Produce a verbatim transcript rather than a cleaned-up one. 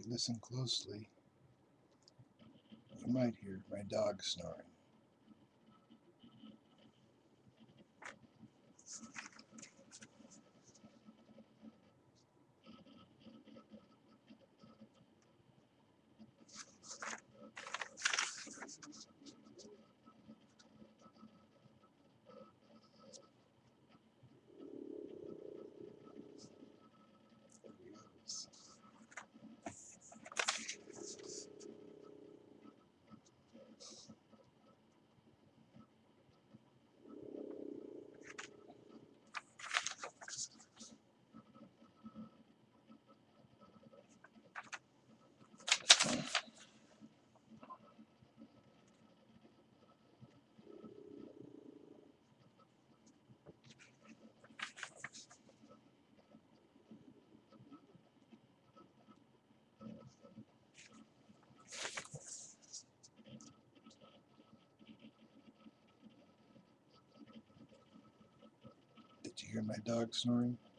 listen closely, you might hear my dog snoring. Did you hear my dog snoring?